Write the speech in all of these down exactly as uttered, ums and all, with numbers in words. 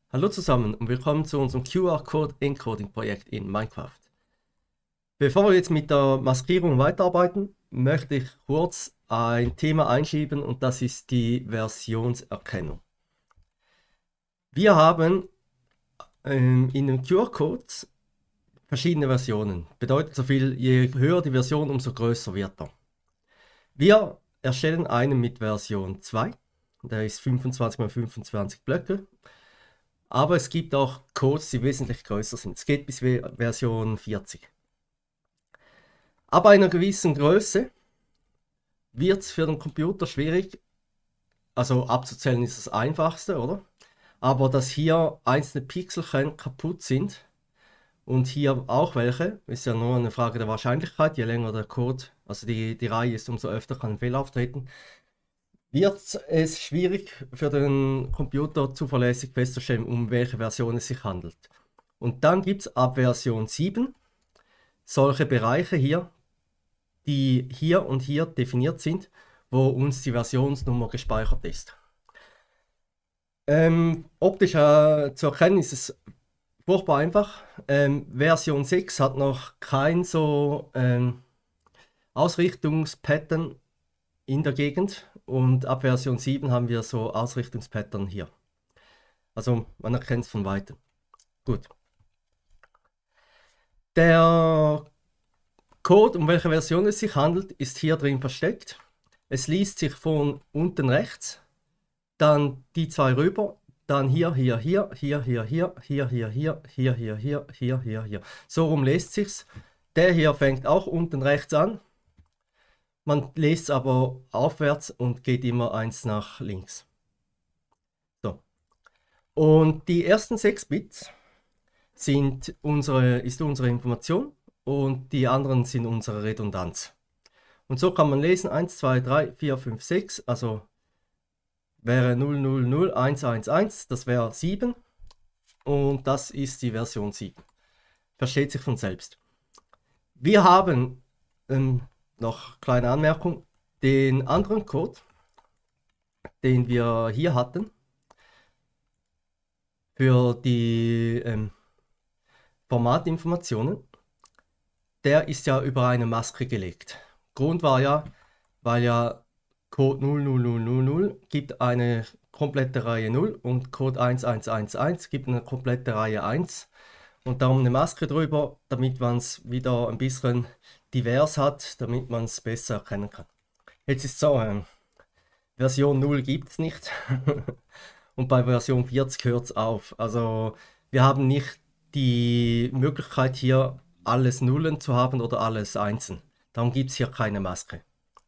Hallo zusammen und willkommen zu unserem Q R-Code Encoding Projekt in Minecraft. Bevor wir jetzt mit der Maskierung weiterarbeiten, möchte ich kurz ein Thema einschieben und das ist die Versionserkennung. Wir haben ähm, in den Q R-Codes verschiedene Versionen. Bedeutet so viel, je höher die Version, umso größer wird er. Wir erstellen einen mit Version zwei, der ist fünfundzwanzig mal fünfundzwanzig Blöcke. Aber es gibt auch Codes, die wesentlich größer sind. Es geht bis Version vierzig. Ab einer gewissen Größe wird es für den Computer schwierig, also abzuzählen ist das einfachste, oder? Aber dass hier einzelne Pixelchen kaputt sind und hier auch welche, ist ja nur eine Frage der Wahrscheinlichkeit. Je länger der Code, also die, die Reihe ist, umso öfter kann ein Fehler auftreten. Wird es schwierig für den Computer zuverlässig festzustellen, um welche Version es sich handelt. Und dann gibt es ab Version sieben solche Bereiche hier, die hier und hier definiert sind, wo uns die Versionsnummer gespeichert ist. Ähm, optisch äh, zu erkennen ist es furchtbar einfach. Ähm, Version sechs hat noch kein so ähm, Ausrichtungspattern in der Gegend und ab Version sieben haben wir so Ausrichtungspattern hier. Also man erkennt es von weitem. Gut. Der Code, um welche Version es sich handelt, ist hier drin versteckt. Es liest sich von unten rechts, dann die zwei rüber, dann hier, hier, hier, hier, hier, hier, hier, hier, hier, hier, hier, hier, hier, hier, hier. So rum lässt sich's. Der hier fängt auch unten rechts an. Man lässt aber aufwärts und geht immer eins nach links. So. Und die ersten sechs Bits sind unsere, ist unsere Information und die anderen sind unsere Redundanz. Und so kann man lesen eins, zwei, drei, vier, fünf, sechs, also wäre null, null, null, eins, eins, eins, das wäre sieben und das ist die Version sieben. Versteht sich von selbst. Wir haben ähm, noch kleine Anmerkung, den anderen Code, den wir hier hatten, für die ähm, Formatinformationen, der ist ja über eine Maske gelegt. Grund war ja, weil ja Code null null null null null gibt eine komplette Reihe null und Code eins eins eins eins gibt eine komplette Reihe eins. Und darum eine Maske drüber, damit man es wieder ein bisschen divers hat, damit man es besser erkennen kann. Jetzt ist so, äh, Version null gibt es nicht und bei Version vierzig hört es auf. Also wir haben nicht die Möglichkeit hier alles Nullen zu haben oder alles Einsen. Darum gibt es hier keine Maske.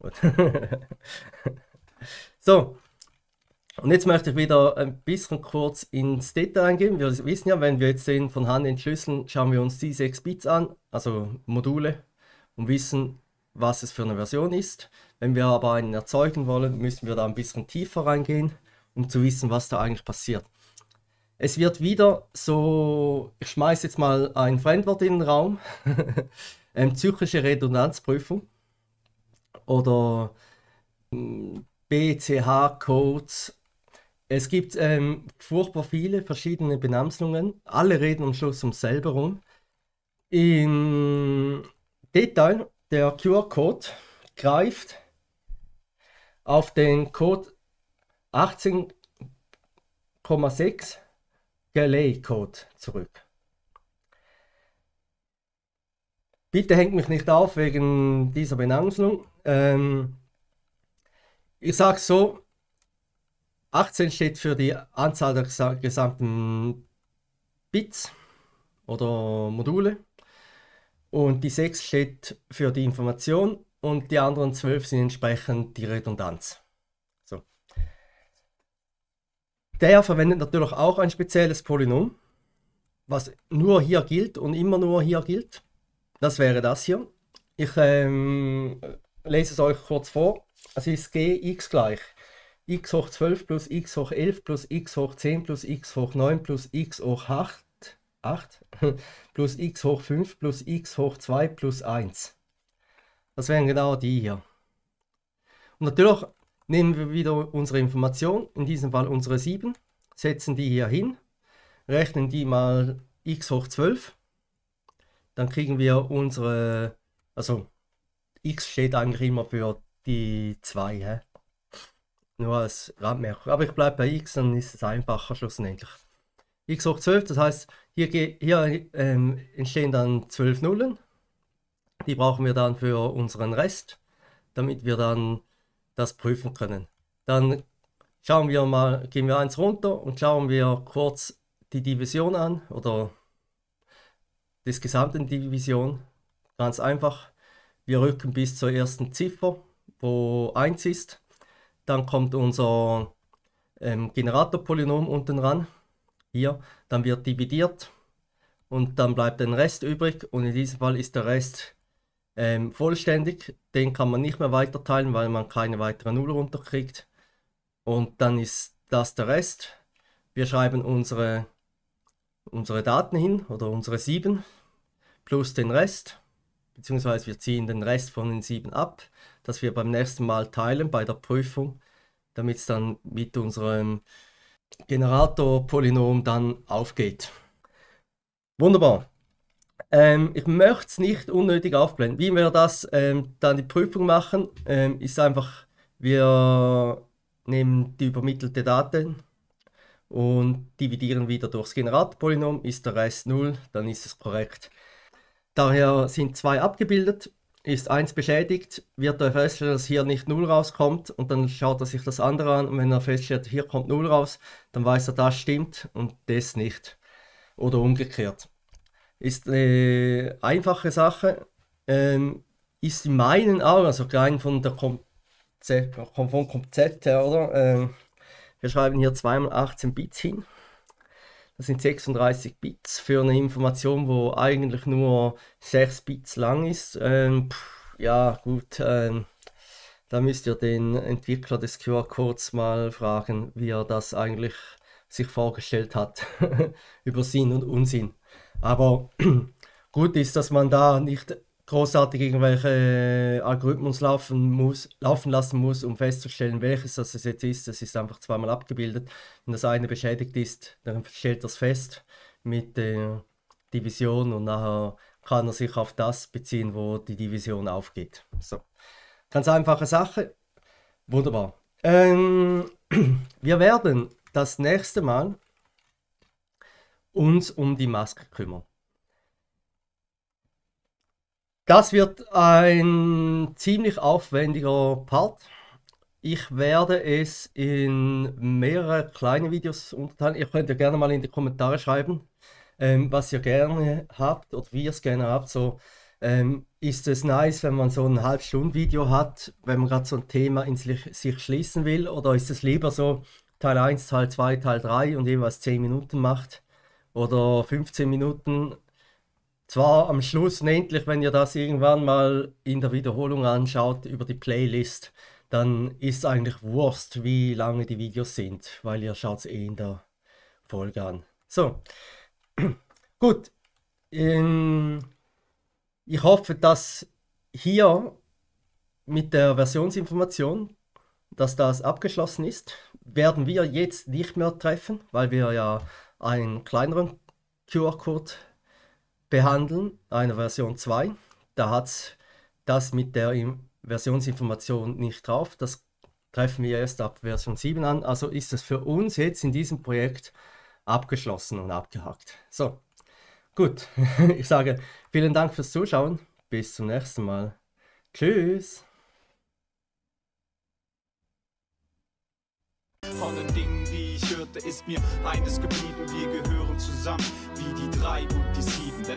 So. Und jetzt möchte ich wieder ein bisschen kurz ins Detail eingehen. Wir wissen ja, wenn wir jetzt den von Hand entschlüsseln, schauen wir uns die sechs Bits an, also Module, und wissen, was es für eine Version ist. Wenn wir aber einen erzeugen wollen, müssen wir da ein bisschen tiefer reingehen, um zu wissen, was da eigentlich passiert. Es wird wieder so, ich schmeiße jetzt mal ein Fremdwort in den Raum, ähm, zyklische Redundanzprüfung oder B C H-Codes. Es gibt ähm, furchtbar viele verschiedene Benamselungen. Alle reden am Schluss ums selbe rum. Im Detail, der Q R-Code greift auf den Code achtzehn Komma sechs Galilei-Code zurück. Bitte hängt mich nicht auf wegen dieser Benamselung. Ähm, ich sage so, achtzehn steht für die Anzahl der gesamten Bits oder Module und die sechs steht für die Information und die anderen zwölf sind entsprechend die Redundanz. So. Der verwendet natürlich auch ein spezielles Polynom, was nur hier gilt und immer nur hier gilt. Das wäre das hier. Ich ähm, lese es euch kurz vor. Es ist Gx gleich x hoch zwölf plus x hoch elf plus x hoch zehn plus x hoch neun plus x hoch acht, acht plus x hoch fünf plus x hoch zwei plus eins. Das wären genau die hier. Und natürlich nehmen wir wieder unsere Information, in diesem Fall unsere sieben, setzen die hier hin rechnen die mal x hoch zwölf. Dann kriegen wir unsere, also x steht eigentlich immer für die zwei, hä? Nur als Randmerkung. Aber ich bleibe bei x, dann ist es einfacher schlussendlich. X hoch zwölf, das heißt, hier, hier ähm, entstehen dann zwölf Nullen. Die brauchen wir dann für unseren Rest, damit wir dann das prüfen können. Dann schauen wir mal, gehen wir eins runter und schauen wir kurz die Division an oder des gesamten Division. Ganz einfach, wir rücken bis zur ersten Ziffer, wo eins ist. Dann kommt unser ähm, Generatorpolynom unten ran. Hier, dann wird dividiert und dann bleibt ein Rest übrig und in diesem Fall ist der Rest ähm, vollständig. Den kann man nicht mehr weiter teilen, weil man keine weitere Null runterkriegt. Und dann ist das der Rest. Wir schreiben unsere, unsere Daten hin oder unsere sieben plus den Rest, beziehungsweise wir ziehen den Rest von den sieben ab, dass wir beim nächsten Mal teilen bei der Prüfung, damit es dann mit unserem Generatorpolynom dann aufgeht. Wunderbar. Ähm, ich möchte es nicht unnötig aufblenden. Wie wir das ähm, dann die Prüfung machen, ähm, ist einfach, wir nehmen die übermittelte Daten und dividieren wieder durchs Generatorpolynom. Ist der Rest null, dann ist es korrekt. Daher sind zwei abgebildet. Ist eins beschädigt, wird er feststellen, dass hier nicht null rauskommt und dann schaut er sich das andere an und wenn er feststellt, hier kommt null raus, dann weiß er, das stimmt und das nicht. Oder umgekehrt. Ist eine einfache Sache, ähm, ist in meinen Augen, also rein von der Konzept, vom Konzept her, oder? Ähm, wir schreiben hier zwei mal achtzehn Bits hin. Das sind sechsunddreißig Bits für eine Information, wo eigentlich nur sechs Bits lang ist. Ähm, pff, ja, gut, ähm, da müsst ihr den Entwickler des Q R-Codes mal fragen, wie er das eigentlich sich vorgestellt hat, über Sinn und Unsinn. Aber gut ist, dass man da nicht großartig irgendwelche Algorithmen laufen muss, laufen lassen muss, um festzustellen, welches das jetzt ist. Das ist einfach zweimal abgebildet. Wenn das eine beschädigt ist, dann stellt das fest mit der Division und nachher kann er sich auf das beziehen, wo die Division aufgeht. So. Ganz einfache Sache. Wunderbar. Ähm, wir werden das nächste Mal uns um die Maske kümmern. Das wird ein ziemlich aufwendiger Part. Ich werde es in mehrere kleine Videos unterteilen. Ihr könnt ja gerne mal in die Kommentare schreiben, ähm, was ihr gerne habt oder wie ihr es gerne habt. So, ähm, ist es nice, wenn man so ein Halbstunden-Video hat, wenn man gerade so ein Thema in sich, sich schließen will? Oder ist es lieber so Teil eins, Teil zwei, Teil drei und jeweils zehn Minuten macht? Oder fünfzehn Minuten? Zwar am Schluss und endlich, wenn ihr das irgendwann mal in der Wiederholung anschaut über die Playlist, dann ist eigentlich Wurst, wie lange die Videos sind, weil ihr schaut es eh in der Folge an. So, gut. Ähm, ich hoffe, dass hier mit der Versionsinformation, dass das abgeschlossen ist, werden wir jetzt nicht mehr treffen, weil wir ja einen kleineren Q R-Code behandeln, eine Version zwei. Da hat es das mit der Versionsinformation nicht drauf. Das treffen wir erst ab Version sieben an. Also ist es für uns jetzt in diesem Projekt abgeschlossen und abgehakt. So, gut. Ich sage vielen Dank fürs Zuschauen. Bis zum nächsten Mal. Tschüss. Von den Dingen, die ich hörte, ist mir eines geblieben. Wir gehören zusammen wie die drei und die sieben.